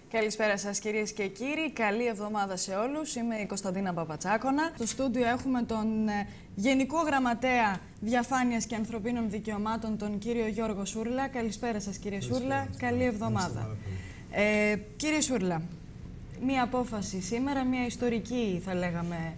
Καλησπέρα σας κυρίες και κύριοι, καλή εβδομάδα σε όλους. Είμαι η Κωνσταντίνα Παπατσάκωνα. Στο στούντιο έχουμε τον Γενικό Γραμματέα Διαφάνειας και Ανθρωπίνων Δικαιωμάτων, τον κύριο Γιώργο Σούρλα. Καλησπέρα σας κύριε Σούρλα, καλή εβδομάδα. Κύριε Σούρλα, μία απόφαση σήμερα, μία ιστορική θα λέγαμε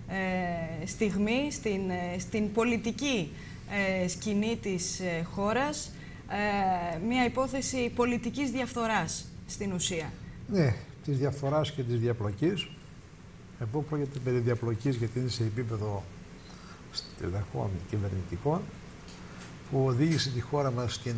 στιγμή στην πολιτική σκηνή της χώρας, μία υπόθεση πολιτικής διαφθοράς στην ουσία. Ναι, της διαφθοράς και της διαπλοκής. Εγώ πρόκειται περί διαπλοκής γιατί είναι σε επίπεδο στελεχών κυβερνητικών που οδήγησε τη χώρα μας στην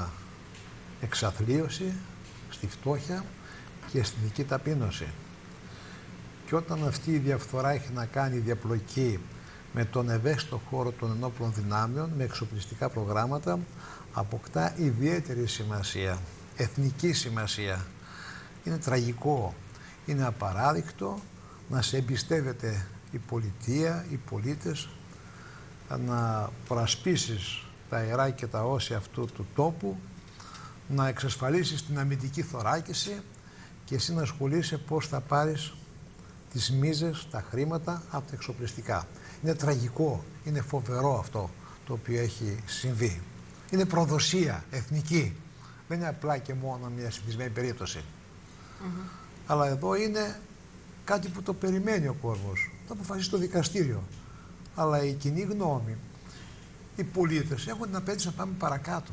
εξαθλίωση, στη φτώχεια και στην ειδική ταπείνωση. Και όταν αυτή η διαφθορά έχει να κάνει διαπλοκή με τον ευαίσθητο χώρο των ενόπλων δυνάμεων, με εξοπλιστικά προγράμματα, αποκτά ιδιαίτερη σημασία, εθνική σημασία. Είναι τραγικό, είναι απαράδεικτο να σε εμπιστεύεται η πολιτεία, οι πολίτες, να προασπίσεις τα ιερά και τα όσια αυτού του τόπου, να εξασφαλίσεις την αμυντική θωράκιση και εσύ να ασχολείσαι πώς θα πάρεις τις μίζες, τα χρήματα από τα εξοπλιστικά. Είναι τραγικό, είναι φοβερό αυτό το οποίο έχει συμβεί. Είναι προδοσία εθνική. Δεν είναι απλά και μόνο μια συνηθισμένη περίπτωση. Αλλά εδώ είναι κάτι που το περιμένει ο κόσμος. Θα αποφασίσει το δικαστήριο. Αλλά η κοινή γνώμη, οι πολίτες έχουν την απέτηση να πάμε παρακάτω.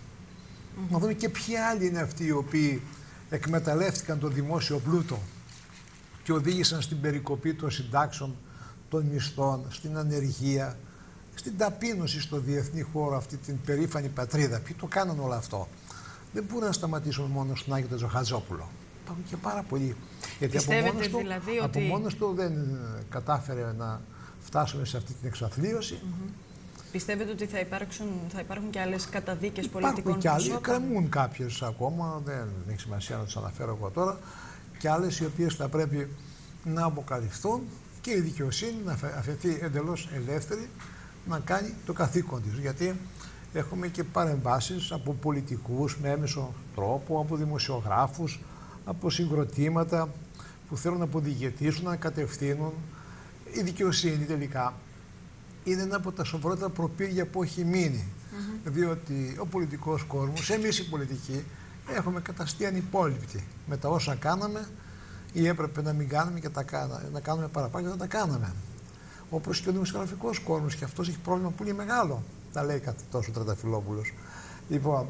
Να δούμε και ποιοι άλλοι είναι αυτοί οι οποίοι εκμεταλλεύτηκαν τον δημόσιο πλούτο και οδήγησαν στην περικοπή των συντάξεων, των μισθών, στην ανεργία, στην ταπείνωση στο διεθνή χώρο, αυτή την περήφανη πατρίδα. Ποιοι το κάναν όλο αυτό. Δεν μπορούμε να σταματήσουμε μόνο στον Άγιο Τζοχατζόπουλο. Υπάρχουν και πάρα πολλοί. Γιατί από μόνος του δεν κατάφερε να φτάσουμε σε αυτή την εξαθλίωση. Πιστεύετε ότι θα υπάρχουν και άλλες καταδίκες πολιτικών προσώπων? Υπάρχουν και άλλοι, κρεμούν κάποιες ακόμα, δεν έχει σημασία να τις αναφέρω εγώ τώρα, και άλλες οι οποίες θα πρέπει να αποκαλυφθούν και η δικαιοσύνη να αφαιθεί εντελώς ελεύθερη να κάνει το καθήκον της. Γιατί έχουμε και παρεμβάσεις από πολιτικούς με έμεσο τρόπο, από δημοσιογράφους, από συγκροτήματα που θέλουν να αποδιαιτήσουν, να κατευθύνουν. Η δικαιοσύνη τελικά είναι ένα από τα σοβαρότερα προπήρια που έχει μείνει. Διότι ο πολιτικός κόσμος, εμείς οι πολιτικοί, έχουμε καταστεί ανυπόλοιπτοι με τα όσα κάναμε ή έπρεπε να μην κάνουμε και να κάνουμε παραπάνω και να τα κάναμε. Όπως και ο δημοσιογραφικός κόσμος, και αυτός έχει πρόβλημα πολύ μεγάλο. Τα λέει κάτι τόσο ο Τρανταφυλόπουλος. Λοιπόν,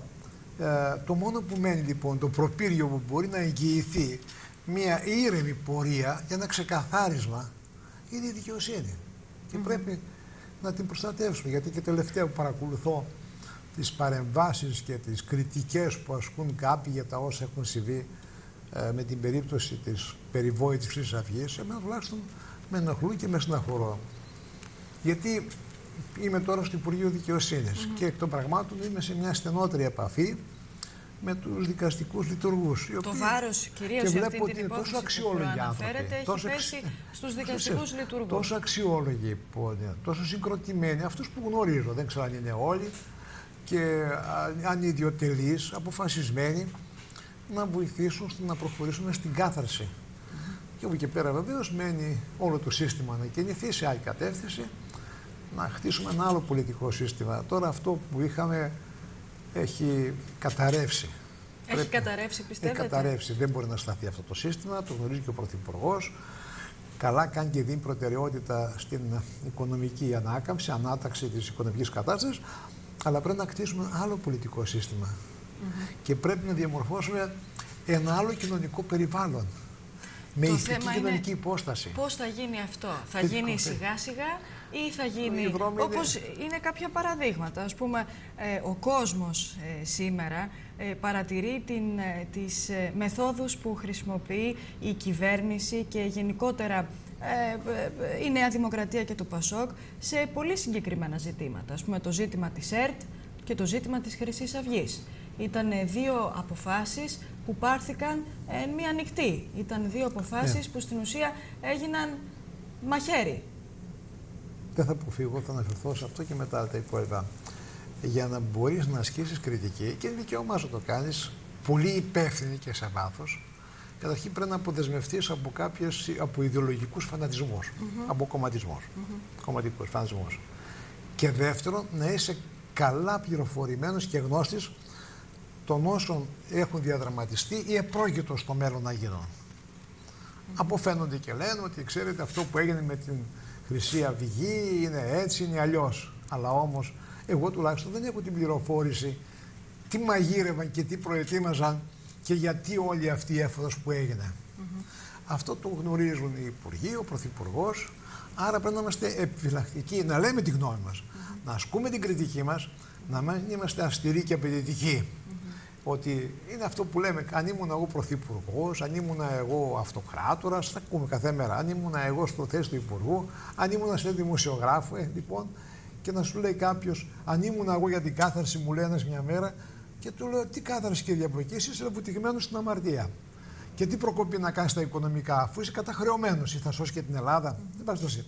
το μόνο που μένει λοιπόν, το προπύργιο που μπορεί να εγγυηθεί μια ήρεμη πορεία για ένα ξεκαθάρισμα, είναι η δικαιοσύνη. Και πρέπει να την προστατεύσουμε. Γιατί και τελευταία που παρακολουθώ τις παρεμβάσεις και τις κριτικές που ασκούν κάποιοι για τα όσα έχουν συμβεί με την περίπτωση της περιβόητης Χρυσής Αυγής, εμένα τουλάχιστον με ενοχλούν και με στεναχωρώ. Γιατί είμαι τώρα στο Υπουργείο Δικαιοσύνης και εκ των πραγμάτων είμαι σε μια στενότερη επαφή με τους δικαστικούς λειτουργούς. Το βάρος κυρίως σε αυτή την υπόθεση που αναφέρεται έχει πέσει στους δικαστικούς λειτουργούς. Τόσο αξιόλογοι, τόσο συγκροτημένοι, αυτούς που γνωρίζω, δεν ξέρω αν είναι όλοι, και αν ιδιωτελείς, αποφασισμένοι να βοηθήσουν να προχωρήσουμε στην κάθαρση. Και από εκεί πέρα βεβαίως μένει όλο το σύστημα να κινηθεί σε άλλη κατεύθυνση, να χτίσουμε ένα άλλο πολιτικό σύστημα. Τώρα αυτό που είχαμε έχει καταρρεύσει. Έχει καταρρεύσει, πιστεύετε? Έχει καταρρεύσει. Δεν μπορεί να σταθεί αυτό το σύστημα, το γνωρίζει και ο Πρωθυπουργός. Καλά κάνει και δίνει προτεραιότητα στην οικονομική ανάκαμψη, ανάταξη της οικονομικής κατάστασης, αλλά πρέπει να κτίσουμε άλλο πολιτικό σύστημα. Και πρέπει να διαμορφώσουμε ένα άλλο κοινωνικό περιβάλλον. Με ηθική κοινωνική υπόσταση. Πώς θα γίνει αυτό? Θα γίνει σιγά σιγά ή θα γίνει όπως είναι κάποια παραδείγματα? Ας πούμε, ο κόσμος σήμερα παρατηρεί τις μεθόδους που χρησιμοποιεί η κυβέρνηση και γενικότερα η Νέα Δημοκρατία και το ΠΑΣΟΚ σε πολύ συγκεκριμένα ζητήματα. Ας πούμε, το ζήτημα της ΕΡΤ και το ζήτημα της Χρυσής Αυγής. Ήταν δύο αποφάσεις που πάρθηκαν μία ανοιχτή. Ήταν δύο αποφάσεις που στην ουσία έγιναν μαχαίρι. Δεν θα αποφύγω, θα αναφερθώ σε αυτό και μετά τα υπόλοιπα. Για να μπορείς να ασκήσεις κριτική, και είναι δικαίωμά σου να το κάνεις, πολύ υπεύθυνη και σε βάθος, Καταρχήν πρέπει να αποδεσμευτείς από ιδεολογικούς φανατισμούς, από κομματισμούς, κομματικούς φανατισμούς. Και δεύτερον, να είσαι καλά πληροφορημένος και γνώστης των όσων έχουν διαδραματιστεί ή επρόκειτο στο μέλλον να γίνουν. Αποφαίνονται και λένε ότι ξέρετε αυτό που έγινε με την Χρυσή Αυγή είναι έτσι, είναι αλλιώς. Αλλά όμως εγώ τουλάχιστον δεν έχω την πληροφόρηση τι μαγείρευαν και τι προετοίμαζαν και γιατί όλη αυτή η έφοδος που έγινε. Αυτό το γνωρίζουν οι υπουργοί, ο πρωθυπουργός, άρα πρέπει να είμαστε επιφυλακτικοί, να λέμε τη γνώμη μας, να ασκούμε την κριτική μας, να μην είμαστε αυστηροί και απαιτητικοί. Ότι είναι αυτό που λέμε, αν ήμουν εγώ πρωθυπουργός, αν ήμουν εγώ αυτοκράτορας, θα ακούμε κάθε μέρα, αν ήμουν εγώ στο θέση του υπουργού, αν ήμουν σε δημοσιογράφο, λοιπόν, και να σου λέει κάποιος, αν ήμουν εγώ για την κάθαρση, μου λέει ένας μια μέρα, και του λέω, τι κάθαρση κύριε από εκεί, είσαι βουτυγμένος στην αμαρτία. Και τι προκοπή να κάνεις τα οικονομικά, αφού είσαι καταχρεωμένος, ή θα σώσει και την Ελλάδα. Δεν πας τόσο.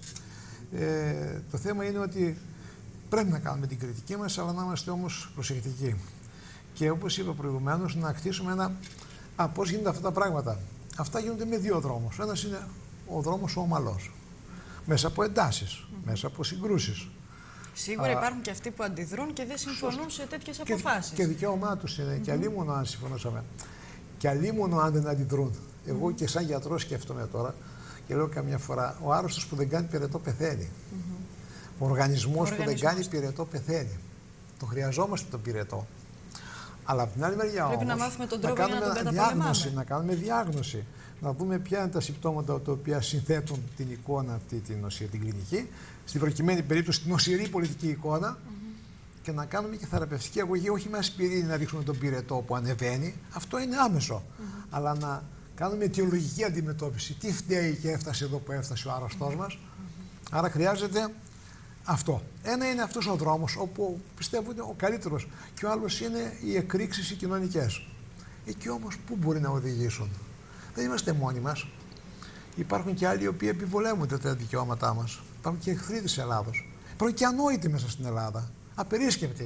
Το θέμα είναι ότι πρέπει να κάνουμε την κριτική μας, αλλά να είμαστε όμως προσεκτικοί. Και όπως είπα προηγουμένως, να κτίσουμε ένα. Πώς γίνονται αυτά τα πράγματα. Αυτά γίνονται με δύο δρόμους. Ένας είναι ο δρόμος ο ομαλός. Μέσα από εντάσεις, μέσα από συγκρούσεις. Σίγουρα υπάρχουν και αυτοί που αντιδρούν και δεν συμφωνούν σε τέτοιες αποφάσεις. Και δικαίωμά τους είναι. Και αλλήμωνο αν συμφωνούσαμε. Και αλλήμωνο αν δεν αντιδρούν. Εγώ και σαν γιατρός σκέφτομαι τώρα και λέω καμιά φορά: ο άρρωστος που δεν κάνει πυρετό πεθαίνει. Ο οργανισμός που δεν κάνει πυρετό πεθαίνει. Το χρειαζόμαστε τον πυρετό. Αλλά από την άλλη μεριά πρέπει όμως, να μάθουμε τον τρόπο για να τον καταπολεμάμε. Να κάνουμε διάγνωση, να δούμε ποια είναι τα συμπτώματα τα οποία συνθέτουν την εικόνα αυτή την κλινική, στην προκειμένη περίπτωση την νοσηρή πολιτική εικόνα, και να κάνουμε και θεραπευτική αγωγή, όχι με ασπιρίνη να ρίξουμε τον πυρετό που ανεβαίνει, αυτό είναι άμεσο, αλλά να κάνουμε αιτιολογική αντιμετώπιση. Τι φταίει και έφτασε εδώ που έφτασε ο άρρωστός μας. Άρα χρειάζεται αυτό. Ένα είναι αυτός ο δρόμος όπου πιστεύω είναι ο καλύτερος, και ο άλλος είναι οι εκρήξεις οι κοινωνικές. Εκεί όμως πού μπορεί να οδηγήσουν? Δεν είμαστε μόνοι μας. Υπάρχουν και άλλοι οι οποίοι επιβολεύονται τα δικαιώματά μας. Υπάρχουν και εχθροί της Ελλάδος. Υπάρχουν και ανόητοι μέσα στην Ελλάδα. Απερίσκεπτοι.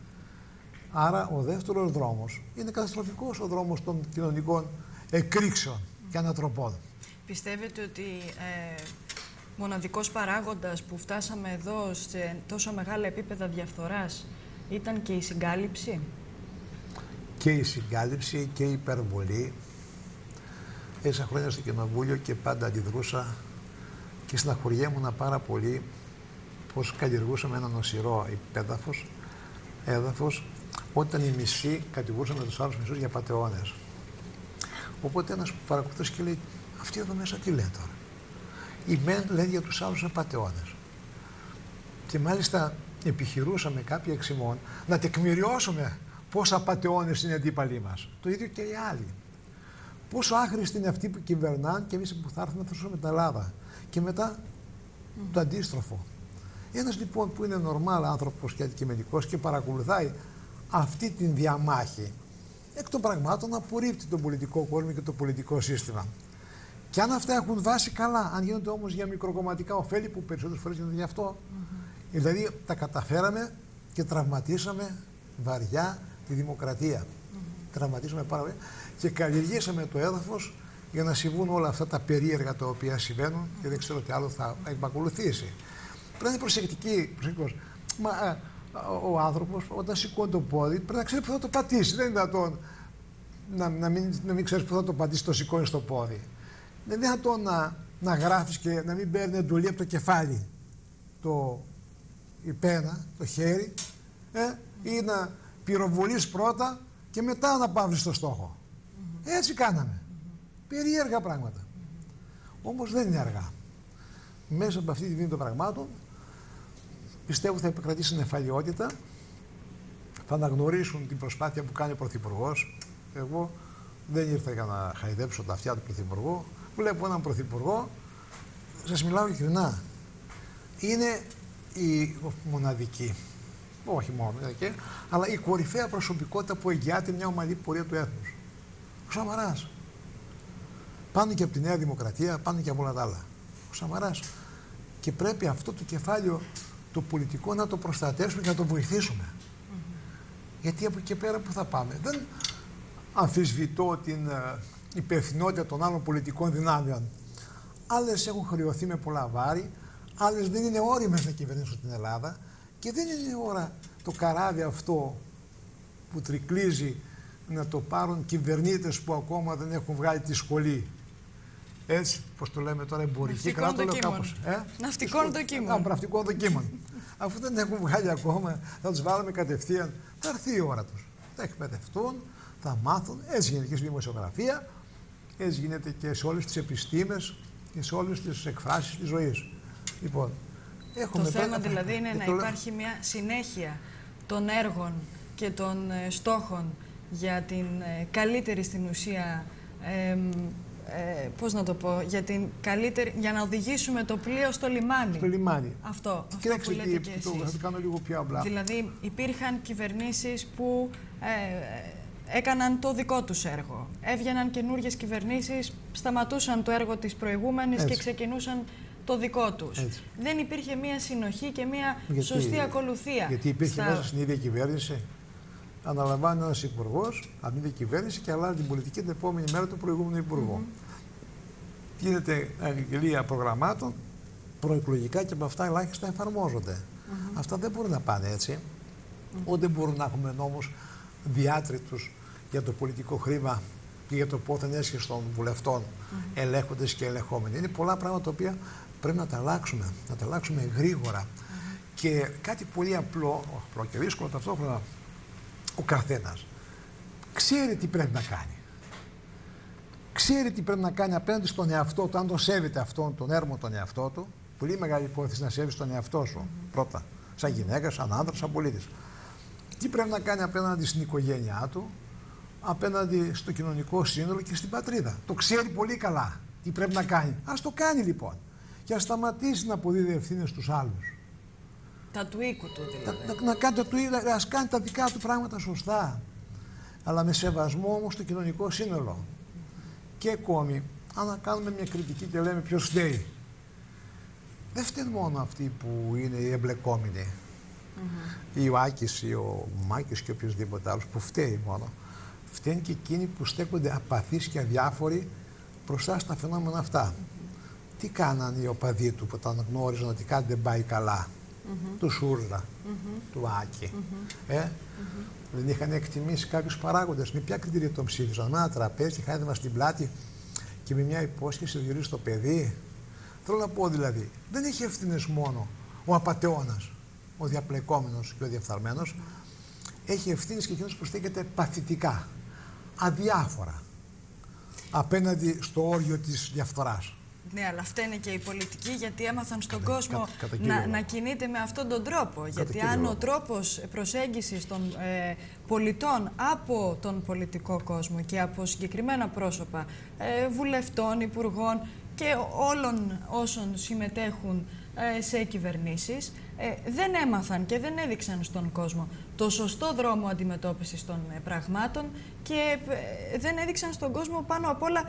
Άρα ο δεύτερος δρόμος είναι καταστροφικός, ο δρόμος των κοινωνικών εκρήξεων και ανατροπών. Πιστεύετε ότι μοναδικός παράγοντας που φτάσαμε εδώ σε τόσο μεγάλα επίπεδα διαφθοράς ήταν και η συγκάλυψη? Και η συγκάλυψη και η υπερβολή. Έσα χρόνια στο κοινοβούλιο και πάντα αντιδρούσα και στεναχωριέμουν πάρα πολύ πως καλλιεργούσαμε ένα νοσηρό έδαφος, όταν οι μισοί κατηγορούσαμε τους άλλους μισούς για πατεώνες. Οπότε ένας που παρακολουθούσε και λέει: αυτοί εδώ μέσα τι λένε τώρα? Οι μεν λένε για τους άλλους απατεώνες. Και μάλιστα επιχειρούσαμε κάποιοι εξ ημών να τεκμηριώσουμε πόσα απατεώνες είναι αντίπαλοι μας. Το ίδιο και οι άλλοι. Πόσο άχρηστοι είναι αυτοί που κυβερνάνε και εμείς που θα έρθουμε να θρώσουμε την Ελλάδα. Και μετά το αντίστροφο. Ένας λοιπόν που είναι νορμάλ άνθρωπος και αντικειμενικός και παρακολουθάει αυτή την διαμάχη, εκ των πραγμάτων απορρίπτει τον πολιτικό κόσμο και το πολιτικό σύστημα. Και αν αυτά έχουν βάση, καλά. Αν γίνονται όμως για μικροκομματικά ωφέλη, που περισσότερες φορές γίνονται γι' αυτό, δηλαδή τα καταφέραμε και τραυματίσαμε βαριά τη δημοκρατία. Τραυματίσαμε πάρα πολύ και καλλιεργήσαμε το έδαφος για να συμβούν όλα αυτά τα περίεργα τα οποία συμβαίνουν και δεν ξέρω τι άλλο θα επακολουθήσει. Πρέπει να είναι προσεκτικός. Ο άνθρωπος όταν σηκώνει το πόδι πρέπει να ξέρει που θα το πατήσει. Δεν είναι δυνατόν να μην ξέρει που θα το πατήσει, το σηκώνει στο πόδι. Δεν είναι δυνατόν να γράφεις και να μην παίρνει εντολή από το κεφάλι η πένα, το χέρι, ή να πυροβολείς πρώτα και μετά να παύλεις το στόχο. Έτσι κάναμε. Περίεργα πράγματα. Όμως δεν είναι αργά. Μέσα από αυτή τη δίνη των πραγμάτων πιστεύω θα επικρατήσει νεφαλαιότητα, θα αναγνωρίσουν την προσπάθεια που κάνει ο Πρωθυπουργός. Εγώ δεν ήρθα για να χαϊδέψω τα αυτιά του Πρωθυπουργού. Βλέπω έναν Πρωθυπουργό, σας μιλάω ειλικρινά, είναι η μοναδική, όχι μόνο, αλλά η κορυφαία προσωπικότητα που εγγυάται μια ομαλή πορεία του έθνους. Ο Σαμαράς. Πάνω και από τη Νέα Δημοκρατία, πάνω και από όλα τα άλλα. Ο Σαμαράς. Και πρέπει αυτό το κεφάλαιο το πολιτικό να το προστατεύσουμε και να το βοηθήσουμε. Γιατί από εκεί πέρα που θα πάμε. Δεν αμφισβητώ υπευθυνότητα των άλλων πολιτικών δυνάμεων. Άλλες έχουν χρεωθεί με πολλά βάρη, άλλες δεν είναι όριμες να κυβερνήσουν την Ελλάδα και δεν είναι ώρα το καράβι αυτό που τρικλίζει να το πάρουν κυβερνήτες που ακόμα δεν έχουν βγάλει τη σχολή. Έτσι, πώς το λέμε τώρα, εμπορική, καλά το λέω κάπως. Ναυτικών δοκίμων. Ναυτικών δοκίμων. Αφού δεν έχουν βγάλει ακόμα, θα τους βάλουμε κατευθείαν, θα έρθει η ώρα τους. Θα εκπαιδευτούν, θα μάθουν, έτσι γίνεται και στη δημοσιογραφία, έτσι γίνεται και σε όλες τις επιστήμες και σε όλες τις εκφράσεις της ζωής. Λοιπόν, το θέμα δηλαδή είναι να υπάρχει μια συνέχεια των έργων και των στόχων για την καλύτερη στην ουσία, πώς να το πω, για να οδηγήσουμε το πλοίο στο λιμάνι. Στο λιμάνι. Αυτό που λέτε και εσείς. Θα το κάνω λίγο πιο απλά. Δηλαδή υπήρχαν κυβερνήσεις που έκαναν το δικό τους έργο. Έβγαιναν καινούργιες κυβερνήσεις, σταματούσαν το έργο της προηγούμενης και ξεκινούσαν το δικό τους. Έτσι. Δεν υπήρχε μία συνοχή και μία σωστή ακολουθία. Γιατί υπήρχε μέσα στην ίδια κυβέρνηση. Αναλαμβάνει ένας υπουργός από την ίδια κυβέρνηση και αλλάζει την πολιτική την επόμενη μέρα του προηγούμενου υπουργού. Γίνεται αγγελία προγραμμάτων προεκλογικά και από αυτά ελάχιστα εφαρμόζονται. Αυτά δεν μπορούν να πάνε έτσι. Ούτε μπορούν να έχουμε νόμους διάτριτους για το πολιτικό χρήμα και για το πόθεν έσχεση των βουλευτών, ελέγχοντες και ελεγχόμενοι. Είναι πολλά πράγματα τα οποία πρέπει να τα αλλάξουμε, να τα αλλάξουμε γρήγορα. Και κάτι πολύ απλό και δύσκολο ταυτόχρονα, ο καθένας ξέρει τι πρέπει να κάνει. Ξέρει τι πρέπει να κάνει απέναντι στον εαυτό του, αν τον σέβεται αυτόν τον έρμο τον εαυτό του. Πολύ μεγάλη υπόθεση να σέβεις τον εαυτό σου πρώτα, σαν γυναίκα, σαν άντρα, σαν πολίτης. Τι πρέπει να κάνει απέναντι στην οικογένειά του, απέναντι στο κοινωνικό σύνολο και στην πατρίδα. Το ξέρει πολύ καλά τι πρέπει να κάνει. Ας το κάνει λοιπόν. Και ας σταματήσει να αποδίδει ευθύνες στους άλλους. Τα του οίκου του δηλαδή. Να κάνει ας κάνει τα δικά του πράγματα σωστά. Αλλά με σεβασμό όμως στο κοινωνικό σύνολο. Και ακόμη, αν κάνουμε μια κριτική και λέμε ποιος φταίει. Δεν φταίνουν μόνο αυτοί που είναι οι εμπλεκόμενοι. Ή ο Άκης ή ο Μάκης και οποιοδήποτε άλλος που φταίει μόνο. Φταίνουν και εκείνοι που στέκονται απαθείς και αδιάφοροι μπροστά στα φαινόμενα αυτά. Τι κάναν οι οπαδοί του που όταν γνώριζαν ότι κάτι δεν πάει καλά. Του Σούρλα, του Άκη. Δεν είχαν εκτιμήσει κάποιους παράγοντες. Με ποια κριτήρια τον ψήφισαν? Με ένα τραπέζι, χάιδευαν στην πλάτη και με μια υπόσχεση διορίζει το παιδί. Θέλω να πω δηλαδή, δεν έχει ευθύνες μόνο ο απατεώνας, ο διαπλεκόμενος και ο διαφθαρμένος. Έχει ευθύνες και εκείνος που στέκεται παθητικά, αδιάφορα, απέναντι στο όριο της διαφθοράς. Ναι, αλλά φταίνε και οι πολιτικοί γιατί έμαθαν στον κόσμο να κινείται με αυτόν τον τρόπο. Γιατί αν ο τρόπος προσέγγισης των πολιτών από τον πολιτικό κόσμο και από συγκεκριμένα πρόσωπα βουλευτών, υπουργών και όλων όσων συμμετέχουν σε κυβερνήσεις δεν έμαθαν και δεν έδειξαν στον κόσμο το σωστό δρόμο αντιμετώπισης των πραγμάτων και δεν έδειξαν στον κόσμο πάνω απ' όλα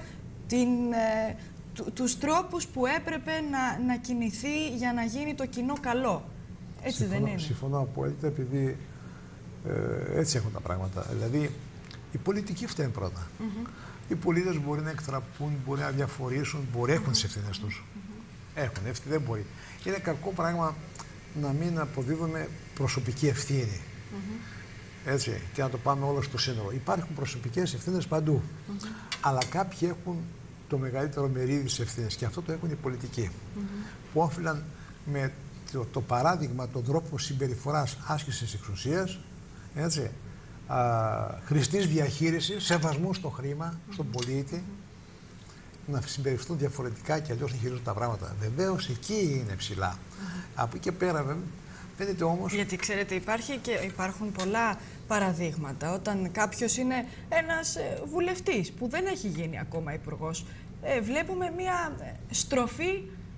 τους τρόπους που έπρεπε να κινηθεί για να γίνει το κοινό καλό. Έτσι δεν είναι? Συμφωνώ απόλυτα, επειδή έτσι έχουν τα πράγματα. Δηλαδή, οι πολιτικοί φταίνουν πρώτα. Οι πολίτες μπορεί να εκτραπούν, μπορεί να διαφορήσουν, μπορεί να έχουν τις ευθύνες τους. Έχουν, δεν μπορεί. Είναι κακό πράγμα να μην αποδίδουμε προσωπική ευθύνη. Έτσι, και να το πάμε όλο στο σύνολο. Υπάρχουν προσωπικές ευθύνες παντού. Αλλά κάποιοι έχουν το μεγαλύτερο μερίδιο της ευθύνης και αυτό το έχουν οι πολιτικοί. Που όφυλαν με το παράδειγμα, τον τρόπο συμπεριφοράς άσκησης εξουσίας, έτσι, χρηστής διαχείρισης, σεβασμού στο χρήμα, στον πολίτη, να συμπεριφθούν διαφορετικά και αλλιώς να χειρίζουν τα πράγματα. Βεβαίως εκεί είναι ψηλά. Από εκεί και πέρα, φαίνεται όμως. Γιατί ξέρετε, υπάρχουν πολλά παραδείγματα. Όταν κάποιος είναι ένας βουλευτής που δεν έχει γίνει ακόμα υπουργός, βλέπουμε μια στροφή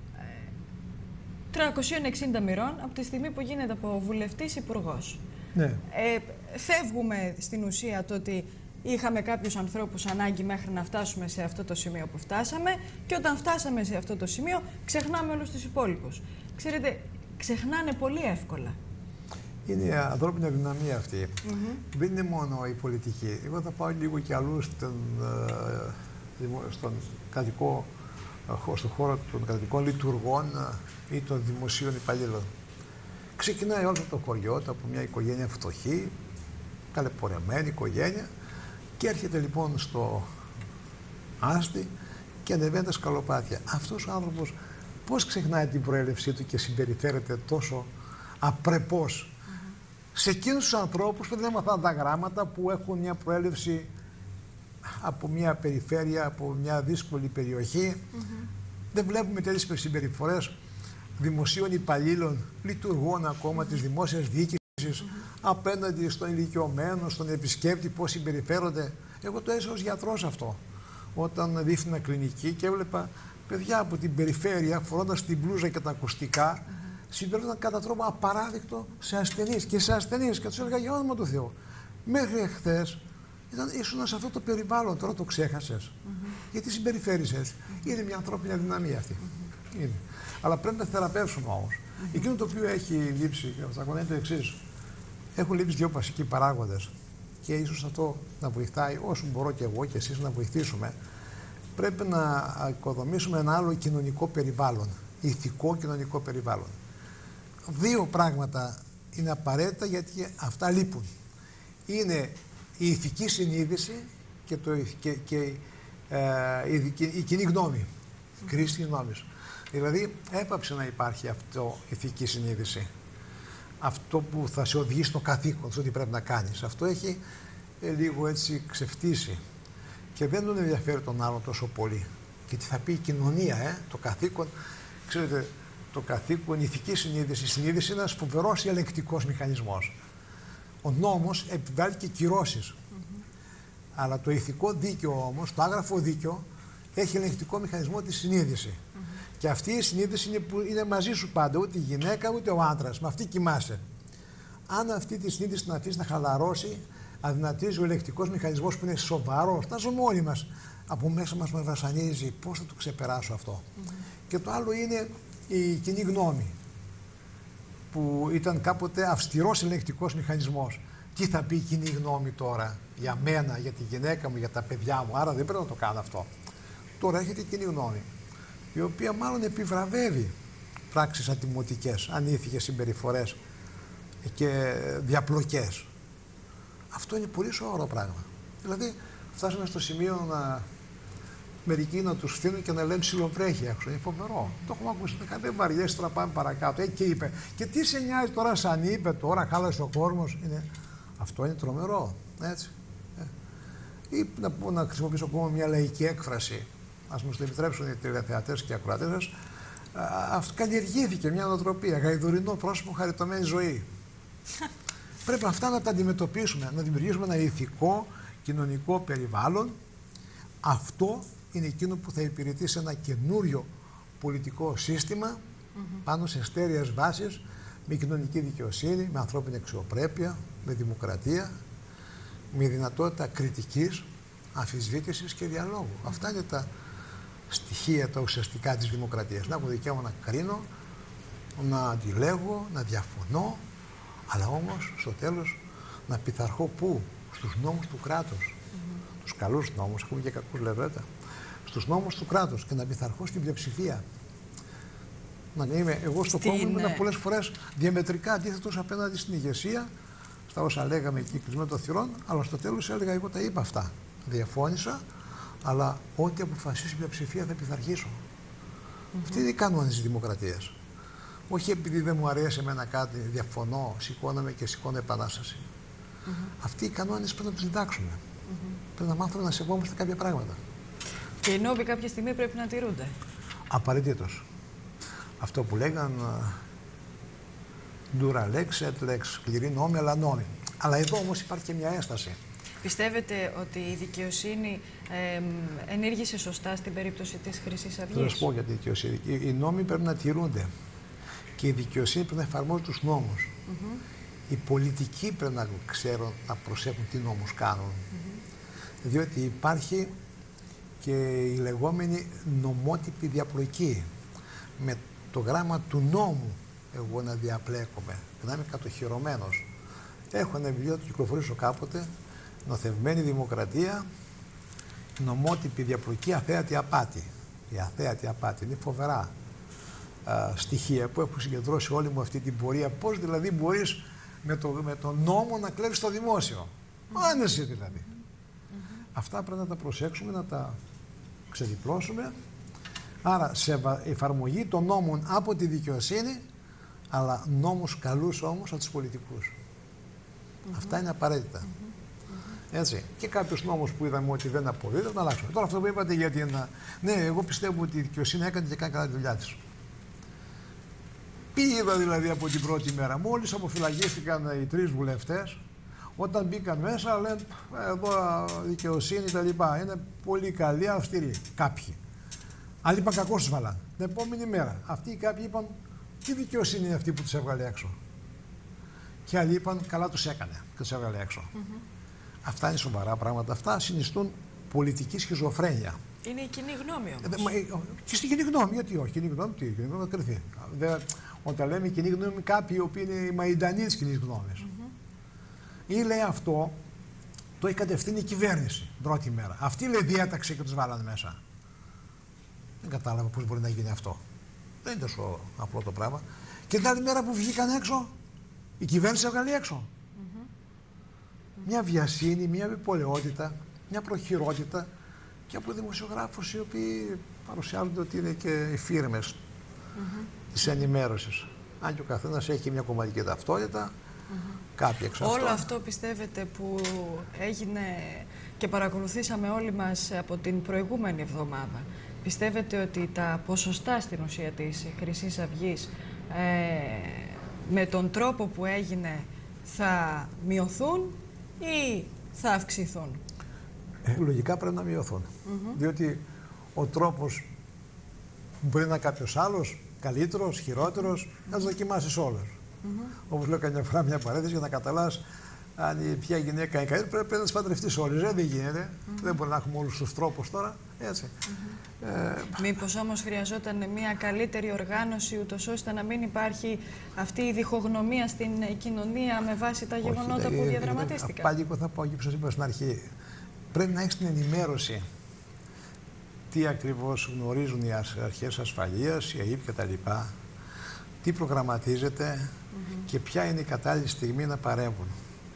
360 μοιρών από τη στιγμή που γίνεται από βουλευτής υπουργός. Ναι. Φεύγουμε στην ουσία το ότι είχαμε κάποιους ανθρώπους ανάγκη μέχρι να φτάσουμε σε αυτό το σημείο που φτάσαμε και όταν φτάσαμε σε αυτό το σημείο ξεχνάμε όλους τους υπόλοιπους. Ξέρετε, ξεχνάνε πολύ εύκολα. Είναι η ανθρώπινη αδυναμία αυτή. Δεν είναι μόνο η πολιτική. Εγώ θα πάω λίγο και αλλού στον χώρο των κρατικών λειτουργών ή των δημοσίων υπαλλήλων. Ξεκινάει όλο το χωριό από μια οικογένεια φτωχή, καλεπορεμένη οικογένεια, και έρχεται λοιπόν στο Άστη και ανεβαίνει τα σκαλοπάτια. Αυτός ο άνθρωπος πώς ξεχνάει την προέλευσή του και συμπεριφέρεται τόσο απρεπώς σε εκείνους τους ανθρώπους που δεν έμαθαν τα γράμματα, που έχουν μια προέλευση από μια περιφέρεια, από μια δύσκολη περιοχή. Δεν βλέπουμε τέτοιες συμπεριφορές δημοσίων υπαλλήλων, λειτουργών ακόμα της δημόσιας διοίκησης, απέναντι στον ηλικιωμένο, στον επισκέπτη, πώς συμπεριφέρονται. Εγώ το έζησα ως γιατρός αυτό, όταν διεύθυνα κλινική και έβλεπα παιδιά από την περιφέρεια φορώντας την μπλούζα και τα ακουστικά, συμπεριφέρονταν κατά τρόπο απαράδεκτο σε ασθενείς και τους έλεγα για όνομα του Θεού. Μέχρι εχθές ήσουν σε αυτό το περιβάλλον, τώρα το ξέχασες. Γιατί συμπεριφέρεις έτσι. Είναι μια ανθρώπινη αδυναμία αυτή. Είναι. Αλλά πρέπει να θεραπεύσουμε όμως. Εκείνο το οποίο έχει λείψει, και θα είναι το εξής. Έχουν λείψει δύο βασικοί παράγοντες. Και ίσως αυτό να βοηθάει, όσο μπορώ και εγώ και εσείς να βοηθήσουμε. Πρέπει να οικοδομήσουμε ένα άλλο κοινωνικό περιβάλλον. Ηθικό κοινωνικό περιβάλλον. Δύο πράγματα είναι απαραίτητα γιατί αυτά λείπουν. Είναι η ηθική συνείδηση και η κοινή γνώμη, η κρίση της γνώμης. Δηλαδή έπαψε να υπάρχει αυτό η ηθική συνείδηση. Αυτό που θα σε οδηγήσει στο καθήκον, στο τι πρέπει να κάνεις. Αυτό έχει λίγο έτσι ξεφτύσει και δεν τον ενδιαφέρει τον άλλον τόσο πολύ. Και τι θα πει η κοινωνία, το καθήκον, ξέρετε, το καθήκον, η ηθική συνείδηση. Η συνείδηση είναι ένας φοβερός ελεγκτικός μηχανισμός. Ο νόμος επιβάλλει και κυρώσεις. Αλλά το ηθικό δίκαιο όμως, το άγραφο δίκαιο, έχει ελεγκτικό μηχανισμό τη συνείδηση. Και αυτή η συνείδηση είναι μαζί σου πάντα, ούτε η γυναίκα ούτε ο άντρας. Με αυτή κοιμάσαι. Αν αυτή τη συνείδηση την αφήσει να χαλαρώσει, αδυνατίζει ο ελεγκτικός μηχανισμός που είναι σοβαρός. Τα ζούμε όλοι μας. Από μέσα μας βασανίζει. Πώς θα το ξεπεράσω αυτό. Και το άλλο είναι η κοινή γνώμη, που ήταν κάποτε αυστηρός ελεγκτικός μηχανισμός. Τι θα πει η κοινή γνώμη τώρα για μένα, για τη γυναίκα μου, για τα παιδιά μου, άρα δεν πρέπει να το κάνω αυτό. Τώρα έχετε η κοινή γνώμη, η οποία μάλλον επιβραβεύει πράξεις ατιμωτικές, ανήθικες συμπεριφορές και διαπλοκές. Αυτό είναι πολύ σοβαρό πράγμα. Δηλαδή φτάσαμε στο σημείο μερικοί να τους στείλουν και να λένε ψιλοβρέχει έξω. Είναι φοβερό. Το έχουμε ακούσει. Δεν βαριέσαι, τώρα πάμε παρακάτω. Και είπε. Και τι σε νοιάζει τώρα, σαν είπε τώρα, χάλασε ο κόσμος. Αυτό είναι τρομερό. Έτσι. Ή να χρησιμοποιήσω ακόμα μια λαϊκή έκφραση. Ας μας το επιτρέψουν οι τηλεθεατές και οι ακροατές σας. Καλλιεργήθηκε μια νοοτροπία. Γαϊδουρινό πρόσωπο, χαριτωμένη ζωή. Πρέπει αυτά να τα αντιμετωπίσουμε. Να δημιουργήσουμε ένα ηθικό, κοινωνικό περιβάλλον. Αυτό είναι εκείνο που θα υπηρετήσει ένα καινούριο πολιτικό σύστημα πάνω σε στέρεες βάσεις, με κοινωνική δικαιοσύνη, με ανθρώπινη αξιοπρέπεια, με δημοκρατία, με δυνατότητα κριτικής, αμφισβήτησης και διαλόγου. Αυτά είναι τα στοιχεία, τα ουσιαστικά της δημοκρατίας. Να έχω δικαίωμα να κρίνω, να αντιλέγω, να διαφωνώ, αλλά όμως στο τέλος να πειθαρχώ πού? Στους νόμους του κράτους. Τους καλούς νόμους, έχουμε και κακούς λεβέτα. Στους νόμους του κράτους και να πειθαρχώ στην πλειοψηφία. Εγώ στο κόμμα ήμουν πολλές φορές διαμετρικά αντίθετος απέναντι στην ηγεσία, στα όσα λέγαμε εκεί κλεισμένο των θυρών, αλλά στο τέλος έλεγα: εγώ τα είπα αυτά. Διαφώνησα, αλλά ό,τι αποφασίσει η πλειοψηφία θα πειθαρχήσω. Αυτή είναι η κανόνες της δημοκρατίας. Όχι επειδή δεν μου αρέσει εμένα κάτι, διαφωνώ, σηκώνομαι και σηκώνω επανάσταση. Αυτοί οι κανόνες πρέπει να τους διδάξουμε. Πρέπει να μάθουμε να σεβόμαστε κάποια πράγματα. Και οι νόμοι κάποια στιγμή πρέπει να τηρούνται. Απαραίτητος. Αυτό που λέγαν dura lex et lex, σκληρή νόμη αλλά νόμη. Αλλά εδώ όμως υπάρχει και μια ένσταση. Πιστεύετε ότι η δικαιοσύνη ενήργησε σωστά στην περίπτωση της Χρυσής Αυγής? Θα σας πω για τη δικαιοσύνη. Οι νόμοι πρέπει να τηρούνται και η δικαιοσύνη πρέπει να εφαρμόζει τους νόμους. Οι πολιτικοί πρέπει να ξέρουν, να προσέχουν τι νόμους κάνουν. Διότι υπάρχει και η λεγόμενη νομότυπη διαπλοκή. Με το γράμμα του νόμου εγώ να διαπλέκομαι και να είμαι κατοχυρωμένος. Έχω ένα βιβλίο, το κυκλοφορήσω κάποτε, Νοθευμένη Δημοκρατία, νομότυπη διαπλοκή, αθέατη απάτη. Η αθέατη απάτη είναι φοβερά στοιχεία που έχουν συγκεντρώσει όλη μου αυτή την πορεία. Πώς δηλαδή μπορείς με τον νόμο να κλέβεις το δημόσιο. Άνεση δηλαδή. Αυτά πρέπει να τα προσέξουμε, να τα ξεδιπλώσουμε. Άρα σε εφαρμογή των νόμων από τη δικαιοσύνη, αλλά νόμους καλούς όμως από τους πολιτικούς. Αυτά είναι απαραίτητα. Έτσι. Και κάποιους νόμους που είδαμε ότι δεν αποδίδουν, να αλλάξουμε. Τώρα αυτό που είπατε για την... Ναι, εγώ πιστεύω ότι η δικαιοσύνη έκανε και κάνει καλά τη δουλειά της. Είδα δηλαδή από την πρώτη μέρα, μόλις αποφυλακίστηκαν οι 3 βουλευτές, όταν μπήκαν μέσα λένε εδώ δικαιοσύνη τα λοιπά, είναι πολύ καλή, αυστηρή. Κάποιοι. Άλλοι είπαν κακώς τους βάλαν. Την επόμενη μέρα αυτοί οι κάποιοι είπαν τι δικαιοσύνη είναι αυτή που τους έβγαλε έξω. Και άλλοι είπαν καλά τους έκανε και τους έβγαλε έξω. Αυτά είναι σοβαρά πράγματα. Αυτά συνιστούν πολιτική σχιζοφρένεια. Είναι η κοινή γνώμη όμως. Και στην κοινή γνώμη, γιατί όχι, κοινή γνώμη, τι, κοινή γνώμη κρυφή. Όταν λέμε κοινή γνώμη, κάποιοι οι οποίοι είναι οι μαϊντανοί της κοινής γνώμης. Ή λέει αυτό, το έχει κατευθύνει η κυβέρνηση την πρώτη μέρα. Αυτή λέει διέταξε και τους βάλανε μέσα. Δεν κατάλαβα πώς μπορεί να γίνει αυτό. Δεν είναι τόσο απλό το πράγμα. Και την άλλη μέρα που βγήκαν έξω, η κυβέρνηση έβγαλε έξω. Μια βιασύνη, μια επιπολαιότητα, μια προχειρότητα και από δημοσιογράφους οι οποίοι παρουσιάζονται ότι είναι και οι φίρμες της ενημέρωσης. Αν και ο καθένας έχει μια κομματική ταυτότητα, κάποιοι εξ αυτών. Όλο αυτό πιστεύετε που έγινε και παρακολουθήσαμε όλοι μας από την προηγούμενη εβδομάδα, πιστεύετε ότι τα ποσοστά στην ουσία της Χρυσής Αυγής με τον τρόπο που έγινε θα μειωθούν ή θα αυξηθούν? Λογικά πρέπει να μειωθούν. Διότι ο τρόπος μπορεί να είναι κάποιος άλλος, καλύτερος, χειρότερος, να τους δοκιμάσεις όλους. Όπως λέω καμιά φορά μια παρένθεση για να καταλάβεις αν ποια γυναίκα είναι καλύτερη, πρέπει να τις παντρευτείς όλες. Δεν γίνεται. Δεν μπορεί να έχουμε όλους τους τρόπους τώρα. Έτσι. Μήπως όμως χρειαζόταν μια καλύτερη οργάνωση, ούτως ώστε να μην υπάρχει αυτή η διχογνωμία στην κοινωνία με βάση τα γεγονότα που διαδραματίστηκαν? Πάλι εγώ θα πω εκεί που σας είπα στην αρχή. Πρέπει να έχεις την ενημέρωση. Τι ακριβώς γνωρίζουν οι αρχές ασφαλείας, η ΑΕΠ κτλ. Τι προγραμματίζεται και ποια είναι η κατάλληλη στιγμή να παρέμβουν.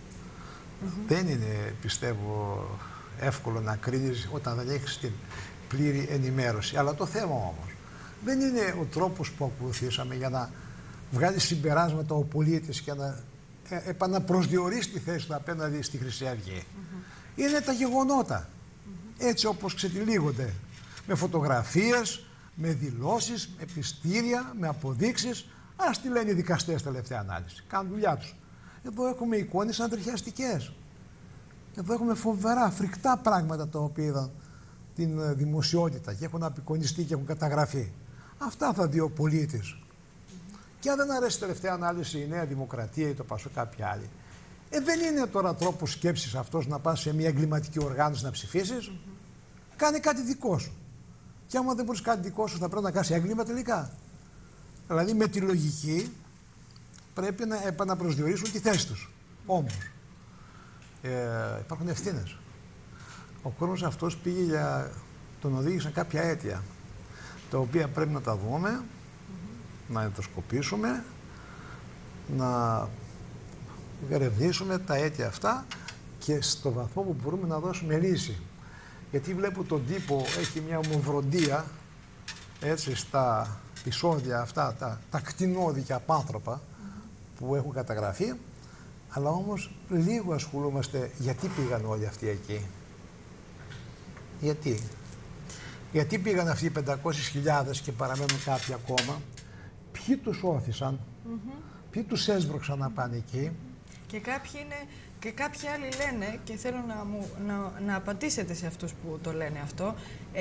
Δεν είναι, πιστεύω, εύκολο να κρίνεις όταν δεν έχεις την πλήρη ενημέρωση. Αλλά το θέμα όμως δεν είναι ο τρόπος που ακολουθήσαμε για να βγάλει συμπεράσματα ο πολίτης και να επαναπροσδιορίσει τη θέση του απέναντι στη Χρυσή Αυγή. Είναι τα γεγονότα. Έτσι όπως ξετυλίγονται. Με φωτογραφίες, με δηλώσεις, με πιστήρια, με αποδείξεις. Ας τι λένε οι δικαστές τελευταία ανάλυση. Κάνουν δουλειά τους. Εδώ έχουμε εικόνες αντριχιαστικές. Εδώ έχουμε φοβερά, φρικτά πράγματα τα οποία είδαν την δημοσιότητα και έχουν απεικονιστεί και έχουν καταγραφεί. Αυτά θα δει ο πολίτης. Και αν δεν αρέσει η τελευταία ανάλυση η Νέα Δημοκρατία ή το ΠΑΣΟΚ κάποια άλλη, δεν είναι τώρα τρόπος σκέψης αυτός να πας σε μια εγκληματική οργάνωση να ψηφίσεις. Κάνε κάτι δικό σου. Και άμα δεν μπορείς κάτι δικό σου, θα πρέπει να κάνεις έγκλημα τελικά. Δηλαδή με τη λογική πρέπει να επαναπροσδιορίσουν τη θέση τους. Όμως υπάρχουν ευθύνες. Ο κόσμος αυτός πήγε τον οδήγησαν κάποια αίτια, τα οποία πρέπει να τα δούμε, να ενδοσκοπήσουμε, να ερευνήσουμε τα αίτια αυτά και στο βαθμό που μπορούμε να δώσουμε λύση. Γιατί βλέπω τον τύπο έχει μια ομοβροντία έτσι στα επεισόδια αυτά, τα κτηνώδη απάνθρωπα που έχουν καταγραφεί, αλλά όμως λίγο ασχολούμαστε γιατί πήγαν όλοι αυτοί εκεί. Γιατί πήγαν αυτοί οι 500.000 και παραμένουν κάποιοι ακόμα, ποιοι τους όθησαν, ποιοι τους έσβρωξαν να πάνε εκεί. Και κάποιοι άλλοι λένε, και θέλω να απαντήσετε σε αυτούς που το λένε αυτό,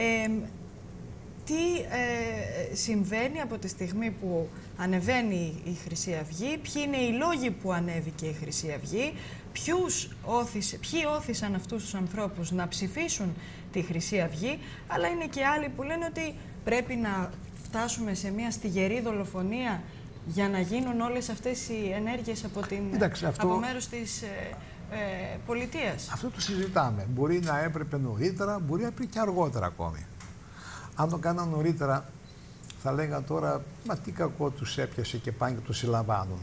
τι συμβαίνει από τη στιγμή που ανεβαίνει η Χρυσή Αυγή, ποιοι είναι οι λόγοι που ανέβηκε η Χρυσή Αυγή, ποιοι όθησαν αυτούς τους ανθρώπους να ψηφίσουν τη Χρυσή Αυγή, αλλά είναι και άλλοι που λένε ότι πρέπει να φτάσουμε σε μια στιγερή δολοφονία για να γίνουν όλες αυτές οι ενέργειες από μέρους πολιτείας. Αυτό το συζητάμε. Μπορεί να έπρεπε νωρίτερα, μπορεί να έπρεπε και αργότερα ακόμη. Αν το κάναν νωρίτερα, θα λέγαν τώρα, μα τι κακό τους έπιασε και πάνε και τους συλλαμβάνουν.